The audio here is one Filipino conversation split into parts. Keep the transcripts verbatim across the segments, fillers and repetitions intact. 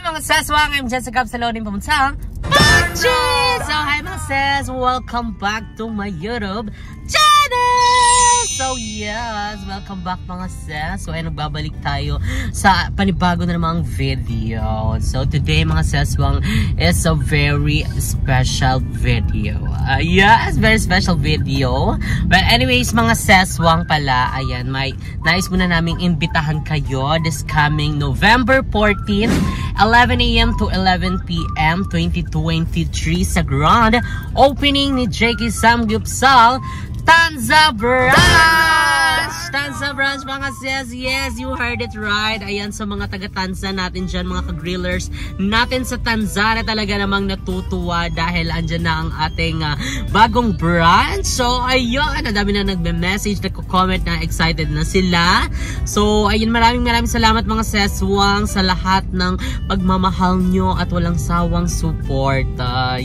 mga seswang, I'm Jessica Absalonin pumunsang Marchis! So hi mga ses, welcome back to my YouTube channel! So yes, welcome back mga ses. So ay nagbabalik tayo sa panibago na namang video. So today mga seswang is a very special video. Uh, yes, very special video. But anyways mga seswang pala, ayan, may nais muna naming imbitahan kayo this coming November fourteenth, eleven A M to eleven P M twenty twenty-three sa grand opening ni J K Samgyupsal Tanza Branch! Tanza Branch mga sis, yes, you heard it right. Ayan, sa mga taga-Tanza natin dyan, mga ka-grillers natin sa Tanza na talaga namang natutuwa dahil andyan na ang ating uh, bagong branch. So, ayun, ang dami na nagme-message, nagko-comment na excited na sila. So, ayun, maraming maraming salamat mga seswang sa lahat ng pagmamahal nyo at walang sawang support. Uh,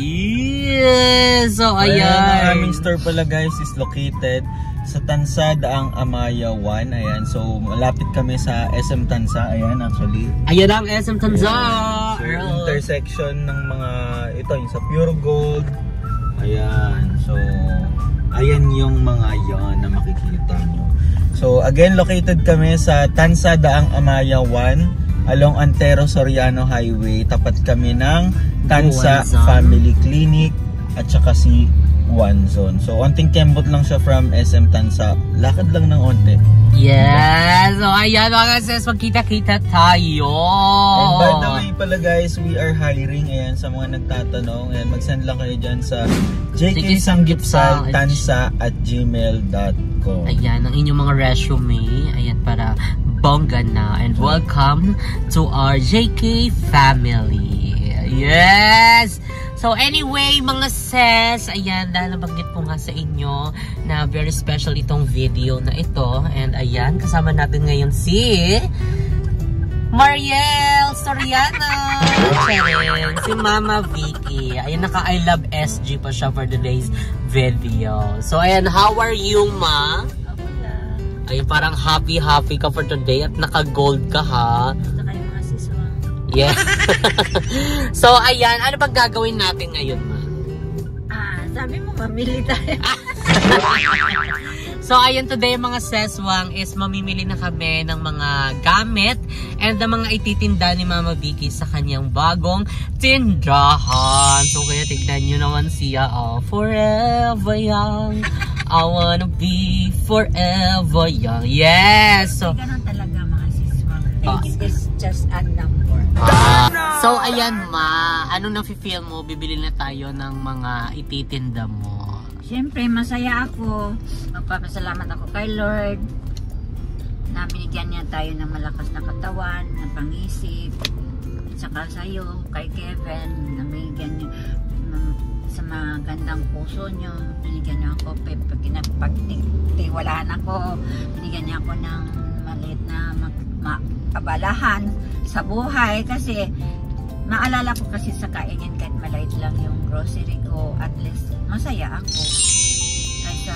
yes! So, ayan. Well, ang aming store pala guys is located sa Tanza, Daang Amaya one. Ayan, so malapit kami sa S M Tanza. Ayan, actually. Ayan ang S M Tanza! Ayan. So, intersection ng mga, ito yung sa Pure Gold. Ayan, so ayan yung mga yon na makikita nyo. So again, located kami sa Tanza, Daang Amaya one along Antero Soriano Highway. Tapat kami ng Tanza Family Clinic at saka si One Zone. So, onting kembot lang siya from S M Tanza. Lakad lang ng onte. Yes! So, ayan mga sis, magkita-kita tayo! And by the way pala guys, we are hiring. Ayan, sa mga nagtatanong. Ayan, mag-send lang kayo dyan sa j k samgyupsal tanza at gmail dot com. Ayan, ang inyong mga resume. Ayan, para bongga na. And welcome to our J K family. Yes! So anyway mga ses, ayan, dahil nabanggit ko nga sa inyo na very special itong video na ito. And ayan, kasama natin ngayon si Mariel Soriano, si Mama Vicky. Ayan, naka I love S G pa siya for today's video. So ayan, how are you ma? Ay, parang happy-happy ka for today at naka-gold ka ha. Yeah. So, ayan. Ano bang gagawin natin ngayon, ma? Ah, sabi mo, mamili tayo. So, ayan, today mga seswang is mamimili na kami ng mga gamit and the mga ititinda ni Mama Vicky sa kanyang bagong tindahan. So, kaya tignan nyo naman siya. Oh, forever young. I wanna be forever young. Yes! So, ganun talaga mga seswang. Thank you is just a number. Ah, so ayan ma, ano na-feel mo? Bibili na tayo ng mga ititinda mo. Siyempre masaya ako. Magpapasalamat ako kay Lord na binigyan niya tayo ng malakas na katawan, ng pangisip. At saka sa'yo, kay Kevin, na binigyan niya um, sa mga gandang puso niyo. Binigyan niya ako, pagtiwalaan ako, binigyan niya ako ng maliit na makabalahan sa buhay kasi maalala ko kasi sa kaingin kahit maliit lang yung grocery ko, at least masaya ako kaysa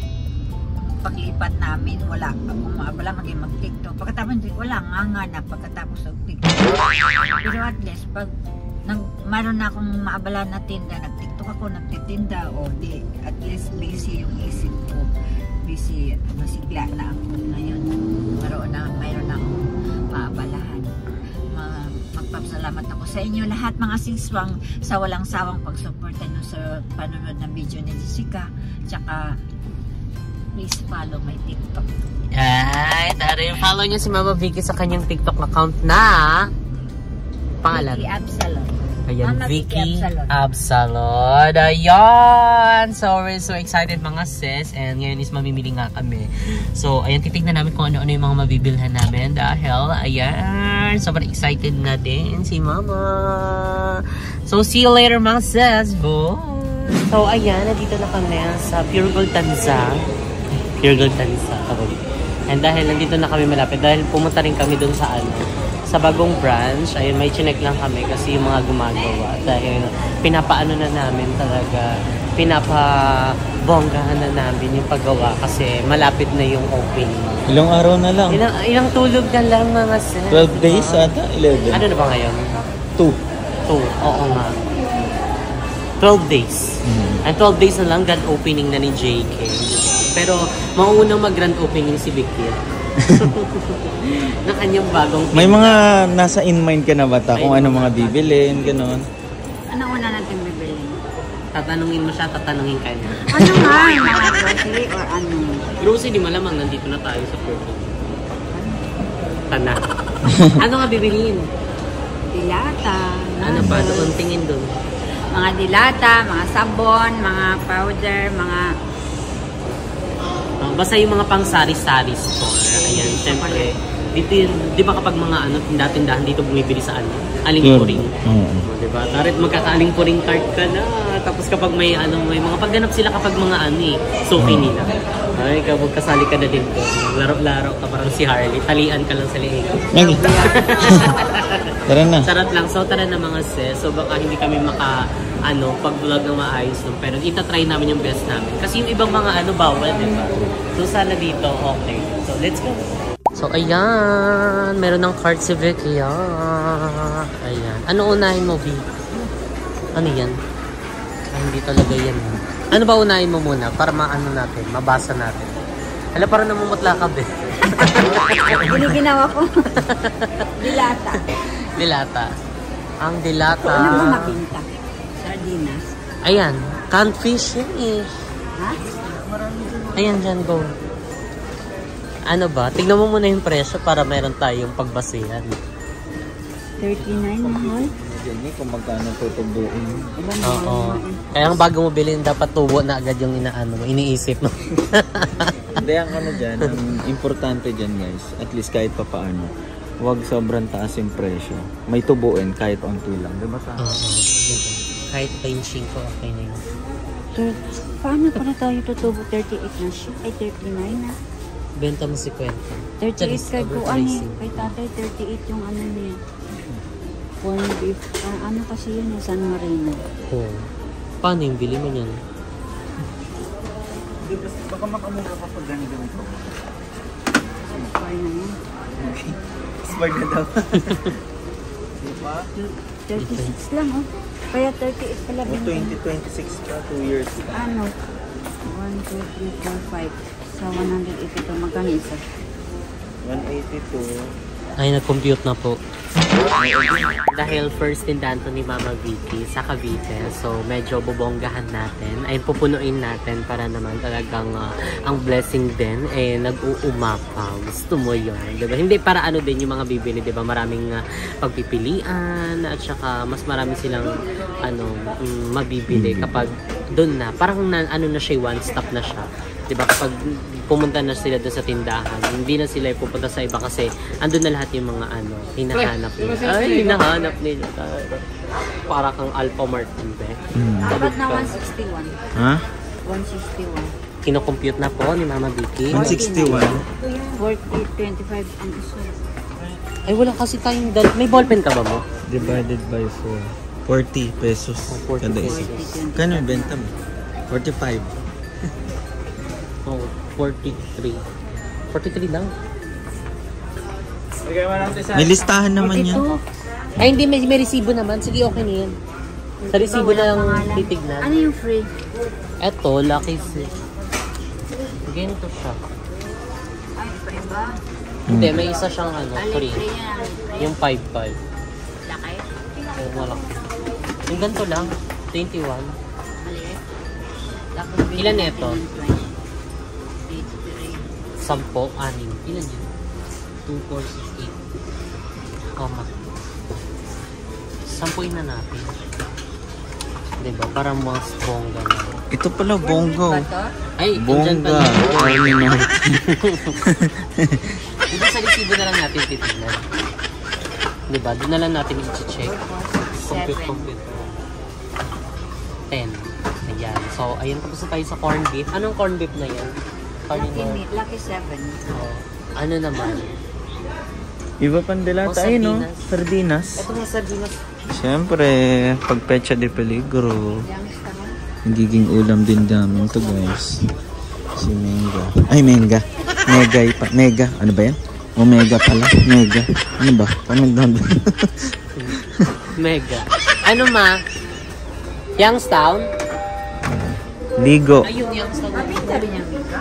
paglipat namin wala akong maabala maging mag TikTok, pagkatapos wala nga nga na pagkatapos ng TikTok, pero at least pag nang mayroon na akong maabala na tinda, nag TikTok ako, nagtitinda, o di at least busy yung isip ko, busy, masigla na ako ngayon, mayroon na mayroon na akong maabalahan. Magpapasalamat ako sa inyo lahat mga siswang sa walang sawang pagsuporta nyo sa panonood ng video ni Jessica. Tsaka please follow my TikTok. Ay, tari, follow nyo si Mama Vicky sa kanyang TikTok account na pangalan? Vicky Absalon. Ayan, Mama Vicky Absalon. Ayan! So, we're so excited mga sis. And ngayon is mamimili nga kami. So, ayan, titignan namin kung ano-ano yung mga mabibilhan namin. Dahil, ayan, sobrang excited nga din si Mama. So, see you later mga sis. Bye! So, ayan, nandito na kami sa Pure Gold Tanza. Pure Gold Tanza. And dahil nandito na kami malapit, dahil pumunta rin kami dun sa ano, sa bagong branch, ayun, may chinek lang kami kasi yung mga gumagawa. Dahil pinapaano na namin talaga, pinapabonggahan na namin yung paggawa kasi malapit na yung opening. Ilang araw na lang? Ilang, ilang tulog na lang mga sir. twelve days ata? eleven? Ano na ba ngayon? two. two, oo nga. twelve days. Mm-hmm. And twelve days na lang, grand opening na ni J K. Pero, mauunang mag-grand opening si Vicky. Na kanyang bagong... May mga nasa in mind ka na ba ta? Kung ano mga bibilin, gano'n? Ano una natin bibilin? Tatanungin mo siya, tatanungin ka niya. Ano nga? Mga grocery or ano? Grocery, di malamang nandito na tayo sa perfect. Tana. Ano nga bibilin? Dilata. Ano pa? Doon tingin doon. Mga dilata, mga sabon, mga powder, mga... Uh, basta yung mga pang sari-sari store. Ayan, syempre. Dito, di ba kapag mga ano, tindahan dito bumibili sa ano? Aling-puring. Mm. Oh, di ba? Tarit magkaka-aling-puring cart ka na. Tapos kapag may ano, may mga pagganap sila kapag mga ano eh, suki nila. Ay, kapag kasali ka na din ko. Laro-laro ka parang si Harley. Talian ka lang sa leeg. Tara na. Charot lang. So, tara na mga sis. So, baka hindi kami maka, ano, pag-vlog na maayos. No? Pero itatry namin yung best namin. Kasi yung ibang mga ano, bawal, di ba? So, sana dito, okay. So, let's go. So, ayan. Meron ng card si Vicky. Ayan. Ano unahin mo, V? Ano yan? Ay, hindi talaga yan. Ano ba unahin mo muna? Para maano natin, mabasa natin. Hala, parang namumutla ka, be. Hindi ginawa ko. Dilata. Dilata. Ang dilata. Ano ba mabinta? Sardinas. Ayan. Canned fish yun eh. Ha? Ayan dyan, go. Ano ba? Tignan mo muna yung presyo para meron tayong pagbasihan. thirty-nine mahal? Hindi kung magkano tutubuin. Oo. Kaya ang bago mo bilhin, dapat tubo na agad yung inaano mo, iniisip mo. Hindi, ang ano dyan, ang importante dyan guys, at least kahit pa paano, huwag sobrang taas yung presyo. May tubuin kahit onti lang, di ba sa? Oo. Kahit pinching ko, okay na yun. Paano pala tayo tutubo? thirty-eight na siya? Ay, thirty-nine na. Benta mo si Kwenta. thirty-eight kay Kuan eh. Kay tatay, thirty-eight yung ano niya. Corn beef. Ah, ano kasi yun eh, San Marino. Oo. Oh. Paano yung bili mo niyan? Baka makamura ka pag ganito ko. Spar na yan. Spar na daw. Diba? thirty-six lang oh. Kaya thirty-eight pala. O twenty twenty-six pa, two years. Ano? one, two, three, four, five. Sa one hundred eighty-two, magkano isa? one eighty-two. Ay, nag-compute na po. Dahil first tindahan to ni Mama Vicky sa Cavite, so medyo bubonggahan natin, ay pupunuin natin para naman talagang uh, ang blessing din eh nag-uumapa. Gusto mo yun, diba? Hindi para ano din yung mga bibili, diba? Maraming uh, pagpipilian at saka mas marami silang ano um, mabibili kapag doon na. Parang na, ano na siya, one stop na siya. Diba, kapag pumunta na sila doon sa tindahan, hindi na sila pupunta sa iba kasi andun na lahat yung mga ano, hinahanap nila. Ay, hinahanap nila. Para kang Alpha Mart, be. Hmm. Dapat na one sixty-one. Ha? one sixty-one. Kino-compute na po ni Mama Vicky. one sixty-one? forty, twenty-five ang iso. Ay, wala kasi tayong dal... May ballpen ka ba mo? Divided by four. forty pesos. Oh, forty kada isa. Kano yung benta mo? forty-five. Oh, forty-three. forty-three lang. May listahan naman yan. Ay, hindi. May, may resibo naman. Sige, okay na yan. Sa resibo na lang titignan. Ano yung free? Eto, Lucky Six. Ganito siya. Ay, iba-iba. Hindi, may isa siyang ano, free. Free yan. Yung five five. Laki? Yung malaki. Yung ganito lang. twenty-one. Maliit. Ilan neto? Sampo, anim. Ilan yun? two, four, six, eight. Koma. Sampuin na natin. Diba? Parang mas bongga na. Ito pala, bongga. Ay, dyan Bongga. pala. Army Knight. Diba sa resibo na lang natin titignan? Diba? Doon na lang natin i-check. Compute, compute. ten. Ayan. So, ayan. Tapos na tayo sa corn beef. Anong corn beef na yan? Lucky meat. Lucky seven. Oh, ano naman? Iba pang delata. Oh, Ay, no? sardinas. Sardinas. Ito nga sardinas. Siyempre, pag pecha de peligro, Young's tama. nagiging ulam din namin to guys. Si Menga. Ay, Menga. Mega pa. Mega. Ano ba yan? Omega pala. Mega. Ano ba? Pamagdanda. Mega. Ano ma? Youngstown? Ligo. Ayun, Youngstown. Sabi niya, Mika.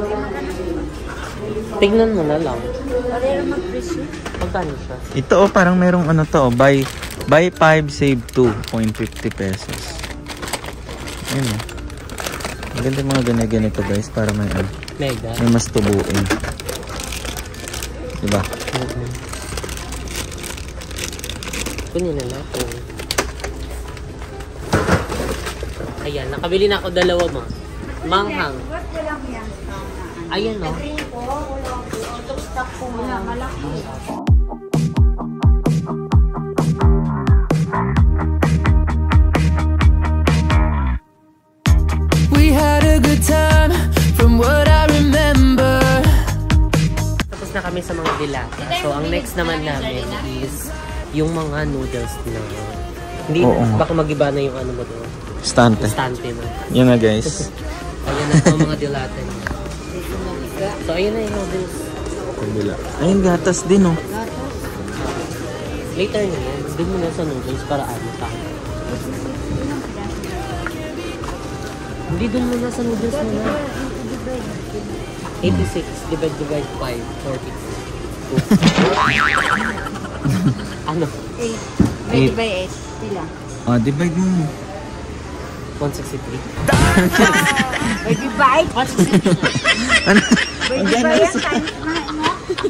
Tignan mo na lang. Pareho mag-presyo. Magkano siya? Ito oh, parang merong ano to, oh, buy buy five save two point fifty pesos. Ayun oh. Maganda mga ganito guys para may ano, Mega. may mas tubuin. Diba? Mm-hmm. Kunin na natin. Ayan, nakabili na ako dalawa ma. Manghang. What ko lang yan? Ayan o. Stock ko nga, malaki. We had a good time from what I remember. Tapos na kami sa mga dilata. So, ang next naman namin is yung mga noodles na hindi, Oo. baka mag-iba na yung ano mo doon. Stante. Stante mo. Yan na guys. Ayan na ang mga dilata niya. So, ayun na yung noodles. Kabila. Ayun, gatas din oh. Later na yan. Doon mo na sa noodles para ano sa akin. Hindi doon mo na sa noodles mo na. eighty-six divide divide five, forty. Ano? eight. Eight. Divide by eight. Sila. Ah, divide mo. one sixty-three. By divide. one sixty-three. Ano? By divide yan. Times na mo.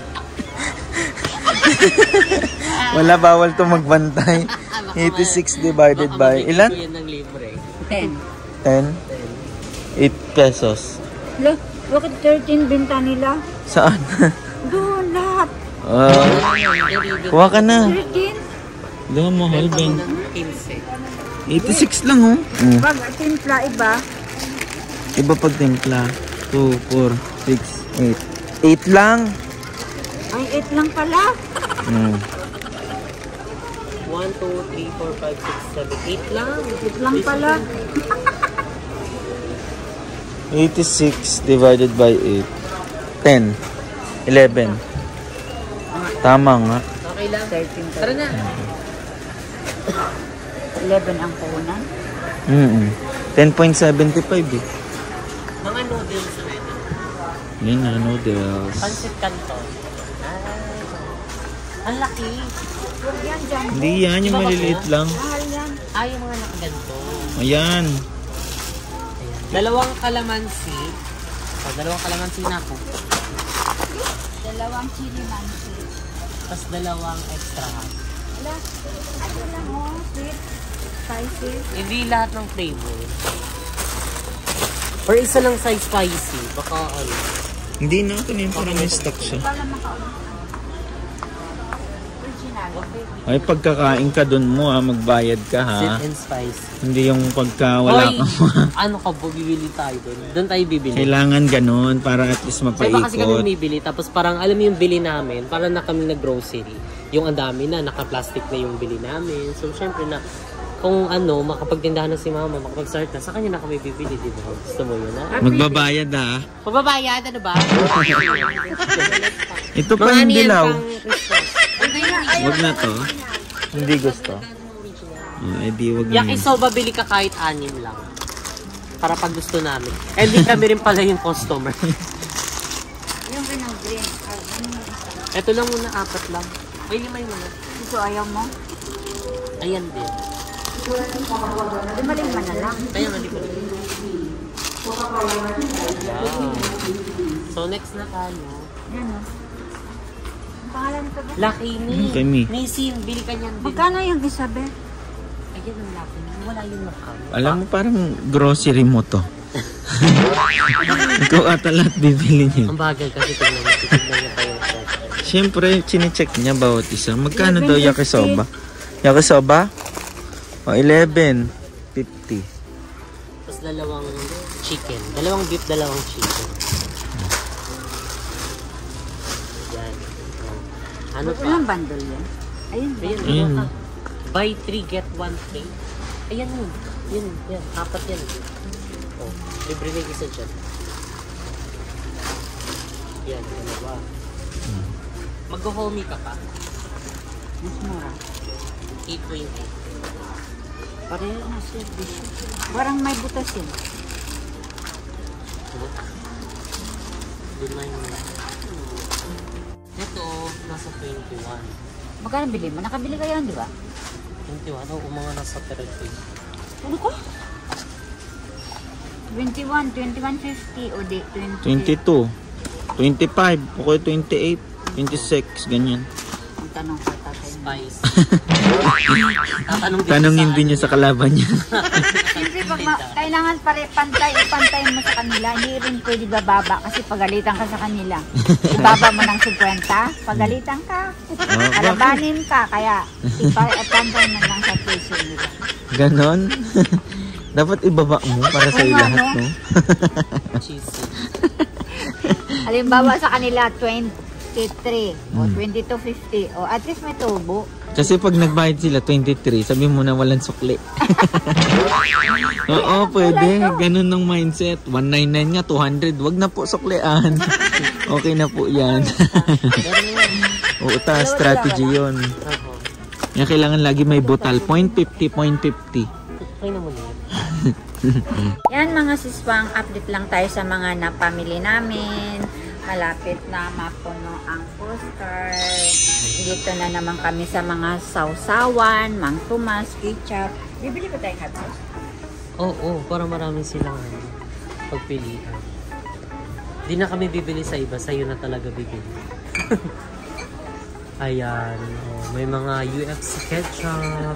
Wala, bawal to magbantay. eighty-six divided by ilan? Yan ng libre. ten. ten? eight pesos. Look, bakit thirteen benta nila? Saan? Doon lahat. Ah, kuha ka na. thirteen? Doon, mahal din. fifteen. eighty-six lang oh. Mm. Pag timpla iba, Iba pag timpla. two, four, six, eight. eight lang. ay eight lang pala. Mm. one, two, three, four, five, six, seven, eight lang. eight lang pala. eighty-six divided by eight. ten. eleven. Tama nga. Okay lang. thirteen. Tara na. eleven ang puhunan. Mm-mm. ten point seven five eh. Mga noodles na ito. Yan na, noodles. Pancit canton. Ah, ang laki. Huwag yan dyan. Hindi yan, yung maliliit lang. Mahal yan. Ah, yung mga nakaganto. Ayan. Dalawang kalamansi. O, dalawang kalamansi na po. Dalawang chili mansi. Tapos dalawang extra hot. Wala. Ano lang oh, sweet, spicy. Hindi lahat ng flavor. Or isa lang size spicy. Baka ano. Hindi na, kanina parang may stock siya. Para makaulit. Original. Ay, pagkakain ka dun mo ha, magbayad ka ha. Sweet and spicy. Hindi yung pagka wala Hoy, ka mo. ano ka po, bibili tayo doon. Doon tayo bibili. Kailangan ganun para at least Diba kasi kami mapaikot. bibili, tapos parang alam mo yung bili namin, parang na kami nag-grocery. Yung ang dami na, naka-plastic na yung bili namin. So, syempre na, kung ano, makapagtindahan na si mama, makapag-start na, sa kanya na kami bibili, di ba? Gusto mo yun, ha? Magbabayad ha. Pagbabayad, ano ba? Ito pa Mga yung ano yan, dilaw. pang Christmas. Wag na to. Hindi gusto. Oh, eh di wag na. Yakisoba, bili ka kahit anim lang. Para pag gusto namin. Eh, di kami rin pala yung customer. Yung pinang green. Ay, ano yung isa? Ito lang muna, apat lang. Ay, limay mo na. Ito ayaw mo? Ayan din. Di malima na lang. Kaya nga, di pa rin. Wow. So, next na tayo. Yan o. Ang pangalan ko ba? Lucky Me. Hmm, kay Me. Nisin, bili ka niyan din. Magkano yung isa be? Ayan ang Lucky Me. Wala yung nakam. Alam mo, parang grocery mo to. Ikaw ata lahat bibili niya. Ang bagal kasi tignan mo. Tignan niya pa yung price. Siyempre, chinecheck niya bawat isa. Magkano daw eleven yakisoba? Yakisoba? O, eleven fifty. Tapos dalawang chicken. Dalawang beef, dalawang chicken. Yan. Ano pa? Ilang bundle yan? Ayun. Ayan, Ayun. ano? Buy three, get one free. Ayan yun. Yun, yan. Apat yan. Oh, libre na yung isa dyan. Yan, ano ba? Mag-homey ka pa. Mas mura. eight twenty. Pareho na siya. Parang may butas yun. Ito, nasa twenty-one. Magkano bili mo? Nakabili ka yan, di ba? twenty-one, o mga nasa thirty. Ano ko? twenty-one, twenty-one fifty o di? twenty-two, twenty-five, okay, twenty-eight, twenty-six, ganyan. Ang tanong ko tatay. Spice. Tatanong din Tanongin sa din niya sa kalaban niya. Siyempre, pag ma- kailangan pare pantay, ipantayin mo sa kanila, hindi rin pwede bababa kasi pagalitan ka sa kanila. Ibaba mo ng fifty, pagalitan ka. Oh, Alabanin ka, kaya ipantay mo lang sa presyo nila. Ganon? Dapat ibaba mo para sa Oo nga, lahat, no? no? cheesy. Halimbawa sa kanila, twenty-three o twenty-two fifty o at least may tubo. Kasi pag nagbayad sila twenty-three, sabi mo na walang sukli. Oo, pwede. Ganon ng mindset. one ninety-nine nga, two hundred. Wag na po suklian. Okay na po yan. Oo, ta, strategy yun. Yan, kailangan lagi may butal. point fifty, point fifty. Okay naman yun. Yan mga siswang, update lang tayo sa mga napamili namin. Malapit na mapuno ang postcard. Dito na naman kami sa mga sausawan, Mang Tomas, ketchup. Bibili ko tayo hot sauce. Oo, oh, oh, para marami silang ano, pagpilian. Di na kami bibili sa iba, sa'yo na talaga bibili. Ayan, oh, may mga U F C ketchup.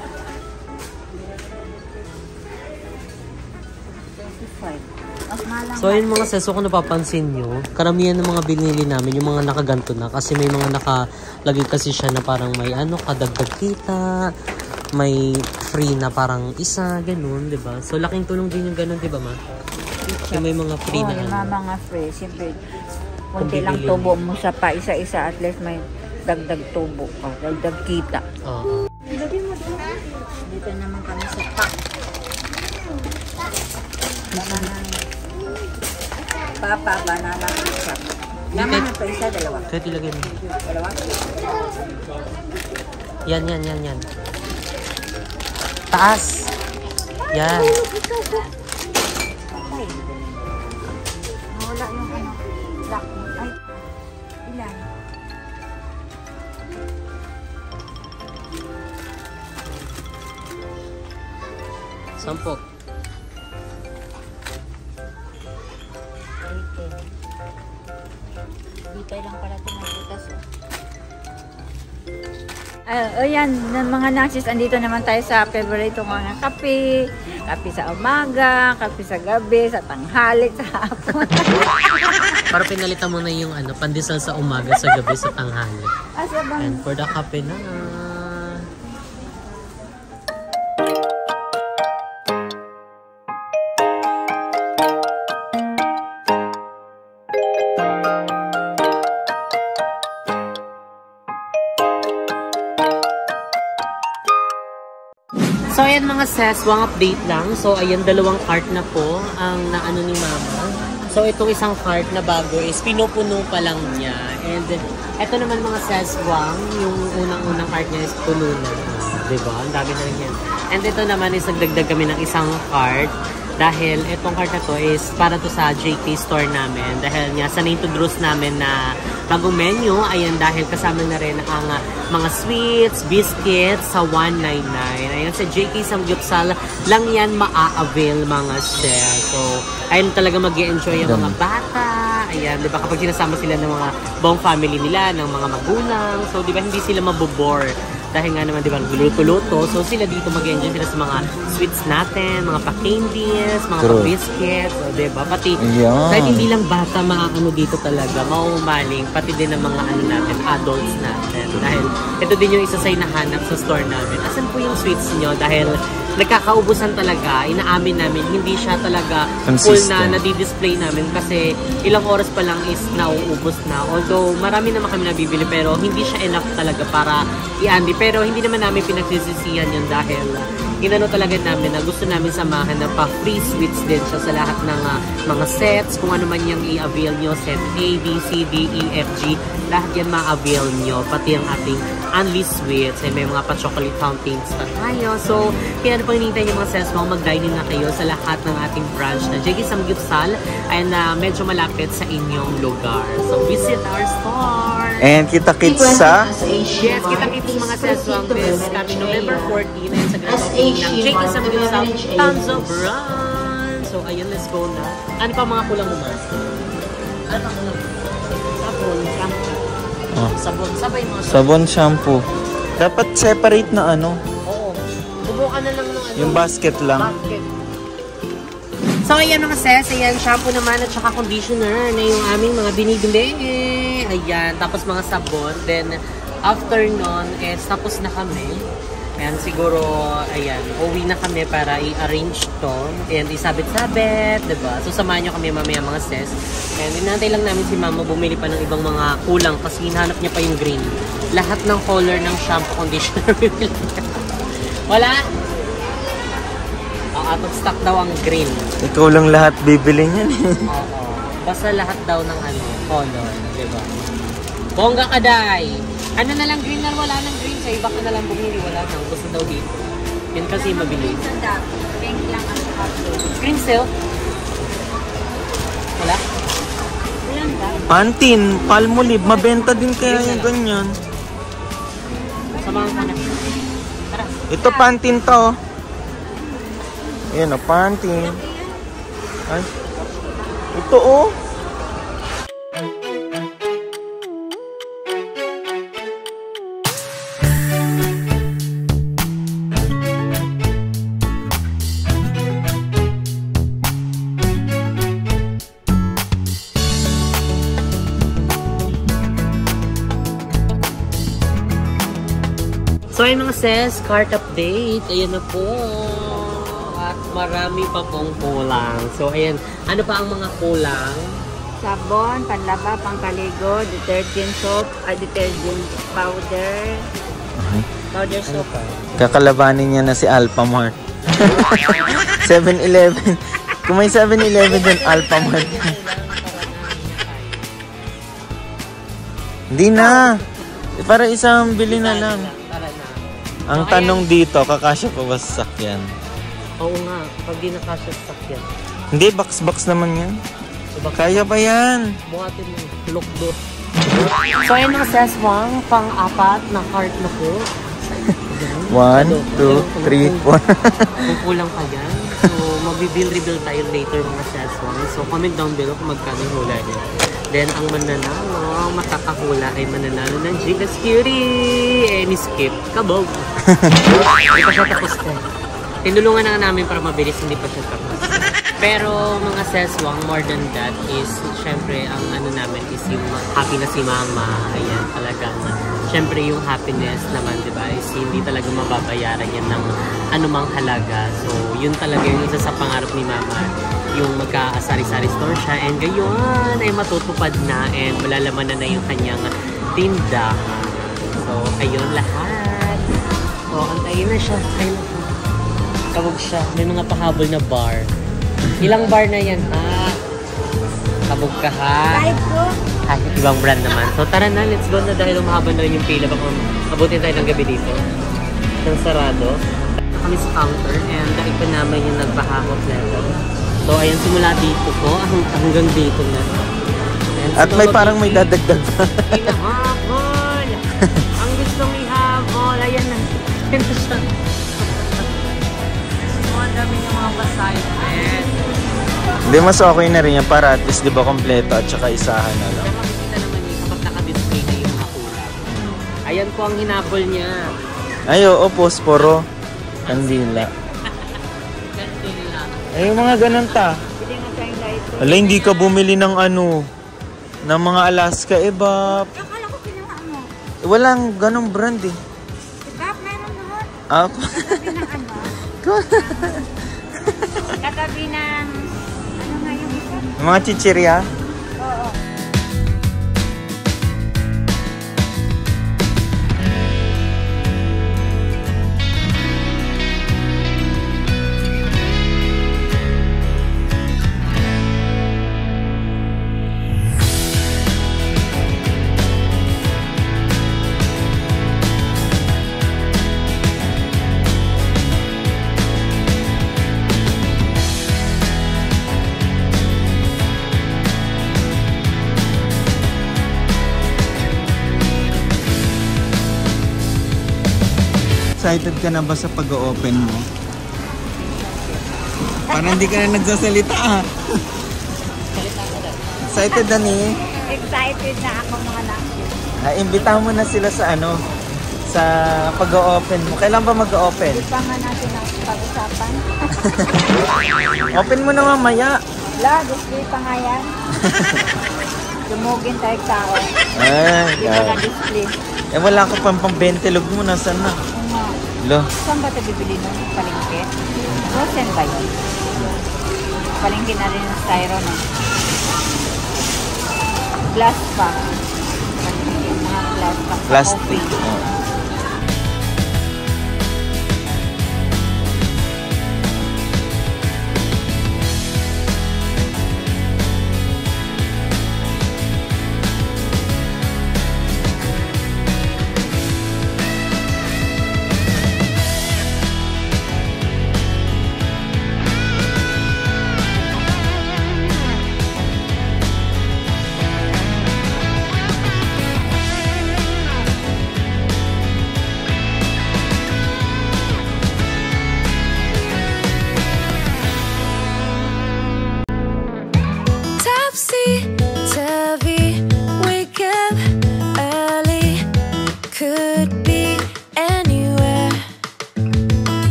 twenty-five. Mas malang. So ayun mga seso, kung napapansin nyo, karamihan ng mga binili namin, yung mga nakaganto na. Kasi may mga nakalagay kasi siya na parang may ano, kadagdag kita, may free na parang isa, ganun, diba? So laking tulong din yung ganun, diba ma? Yung may mga free oh, na yung ano. mga free. Siyempre, kunti lang tubo mo sa pa isa-isa, at least may dagdag tubo ka, dagdag kita. Oo. Dito naman kami sa pack. Banana. Papa, banana ketchup. Naman na ito, isa, dalawa. Kahit ilagay mo. Dalawa? Yan, yan, yan, yan. Taas! Yan. Okay. Nawala yung ano, black. Ay, ilan? Sampok. Dito lang pala ito magbutas. Uh, o yan, mga Naxis, andito naman tayo sa favorite ko nga kape. Kape sa umaga, kape sa gabi, sa tanghali, sa hapon. Para pinalitan mo na yung ano, pandesal sa umaga, sa gabi, sa tanghali. Asa bang? And for the kape na. So ayan mga ses, one update lang. So ayan, dalawang cart na po ang naano ni mama. So itong isang cart na bago is pinupuno pa lang niya. And ito naman mga ses, wang, yung unang-unang cart niya is puno na. Diba? Ang dami na rin yan. And ito naman is nagdagdag kami ng isang cart. Dahil itong cart na to is para to sa J K store namin. Dahil nga sa na-introduce namin na bagong menu, ayan, dahil kasama na rin ang uh, mga sweets, biscuits sa one ninety-nine. Ayan, sa J K Samgyupsal lang yan maa-avail mga chef. So, ayun talaga mag-i-enjoy yung mga bata. Ayan, di ba kapag sinasama sila ng mga buong family nila, ng mga magulang. So, di ba hindi sila mabobore. Dahil nga naman, di ba, luto-luto. So, sila dito mag-enjoy sila sa mga sweets natin, mga pa-candies, mga pa-biscuits, so, di ba? Pati, yeah. Kahit hindi lang bata maaano dito talaga, maumaling, pati din ang mga ano natin, adults natin. Dahil, ito din yung isa sa hinahanap sa store namin. Asan po yung sweets nyo? Dahil, nagkakaubusan talaga, inaamin namin, hindi siya talaga full na nadi-display namin kasi ilang oras pa lang is nauubos na. Although marami naman kami nabibili pero hindi siya enough talaga para i-andi. Pero hindi naman namin pinagsisisihan yun dahil inano talaga namin na gusto namin samahan na pa free sweets din siya sa lahat ng uh, mga sets, kung ano man yung i-avail nyo, set A, B, C, D, E, F, G, lahat yan ma-avail nyo, pati ang ating Unli Sweets, ay may mga pa-chocolate fountains pa tayo. So, kaya ano pang hinihintay yung mga sets mo, mag-dine na kayo sa lahat ng ating branch na J K Samgyupsal ay na uh, medyo malapit sa inyong lugar. So, visit our store! And kita-kits sa? Yes, kita-kits mga seswang this coming November fourteenth ayun sa grand opening ng J K Samgyupsal Tanza Brand. So, ayun, let's go na. Ano pa mga kulang mo, Mas? Ano pa kulang? Sabon, shampoo. Oh. Sabon, sabay mga sabon. Sabon, shampoo. Dapat separate na ano? Oo. Bubukan na lang ng ano. Yung basket lang. Basket. So, ayan mga sis. Ayan, shampoo naman at saka conditioner na yung aming mga binibili. Ayan, tapos mga sabon. Then, after nun, eh, tapos na kami. Ayan, siguro, ayan, uwi na kami para i-arrange to. And isabit-sabit, diba? So, samahan nyo kami mamaya mga sis. And inantay lang namin si Mama bumili pa ng ibang mga kulang kasi hinahanap niya pa yung green. Lahat ng color ng shampoo, conditioner, bibili niya. Wala? Uh, out of stock daw ang green. Ikaw lang lahat bibili niyan eh. Oo. Basta lahat daw ng ano, color, diba? Bongga ka, day! Ano na lang green na wala ng green. Sa iba ka na lang bumili, wala nang. Gusto daw dito. Yun kasi mabili. Pink lang ang kapso. Green silk? Wala? Ilan daw? Pantin, Palmolive, mabenta din kaya yung ganyan. Samahan ka na. Tara. Ito Pantin to. Ayan o, Pantin. Ay. Ito oh. So ayun mga sis, cart update. Ayan na po. At marami pa pong kulang. So ayan, ano pa ang mga kulang? Sabon, panlaba, pangkaligo, detergent soap, ah, detergent powder, powder soap. Kakalabanin niya na si Alphamart. seven eleven. Kung may seven eleven dun, Alphamart. Hindi na. Para isang bili na lang. Tara na. Ang So, tanong dito, kakasya pa ba sa sakyan? Oo nga, pag di nakasya sa sakyan. Hindi, box-box naman yan. Diba, Kaya ba yan? buhatin mo, lukdot. So ayun mga sis, Wang, pang-apat na cart na po. One, two, three, four. Kung kulang pa yan. So, mabibill-rebill tayo later mga sis, Wang. So, comment down below kung magkano yung hula niya. Then, ang mananalo, makakahula ay mananalo ng Gigas Cutie. Eh, ni-skip. Kabog. Hindi pa siya tapos na. Tinulungan na namin para mabilis, hindi pa siya tapos. Pero, mga seswang, more than that is, syempre, ang ano namin is yung happy na si Mama. Ayan, talagang, syempre, yung happiness naman, di ba, is hindi talaga mababayaran yan ng anumang halaga. So, yun talaga yung isa sa pangarap ni Mama. Yung magka-sari-sari store siya and gayon ay matutupad na and malalaman na na yung kanyang tindahan. So, ayun lahat. O, antayin na siya. Ayun na siya. Kabog siya. May mga pahabol na bar. Ilang bar na yan, ha? Kabog ka, ha? Five ko. Kahit ibang brand naman. So, tara na. Let's go na dahil umahaba na rin yung pila. Baka abutin tayo ng gabi dito. Ng sarado. Kami sa counter and ito naman yung nagpahakot level. So, ayan, simula dito po, hanggang dito na. And At may parang may dadagdag pa. Hinahabol! Ang gustong ihabol, ayan na. Ito siya. So, ang dami yung mga assignment. Hindi, mas okay na rin yan para at least di ba kompleto at saka isahan na lang. Kaya makikita naman yun kapag naka-display na yung mga kulang. Ayan po ang hinabol niya. Ay, oo, posporo. Kandila. Kandila. Ay, yung mga ganun ta. Bili nga tayong light. Ala, hindi ka bumili ng ano, ng mga Alaska, eh ba? Akala ko kinuha mo. Eh, walang ganong brand eh. Diba? Meron naman. Ah, Katabi ng ano? Katabi ng... Ano nga yung isa? yung mga chichirya. Oo. excited ka na ba sa pag-open mo? Parang hindi ka na nagsasalita ah. Excited na ni? Excited na ako mga nakit. Ah, imbitahan mo na sila sa ano, sa pag-open mo. Kailan ba mag-open? Hindi pa nga natin ang pag-usapan. Open mo na mamaya. La, display pa nga yan. Dumugin tayo tao. Ay, Hindi ba na-display? eh wala ka pang pang-bentilog mo. Nasaan na? Ano? Lo. Saan ba ito bibili nun? Palengke? Frozen ba yun? Palengke na rin ng styro, no? Glass pa. Palengke, mga glass pa. Plastic. Coffee. Oh.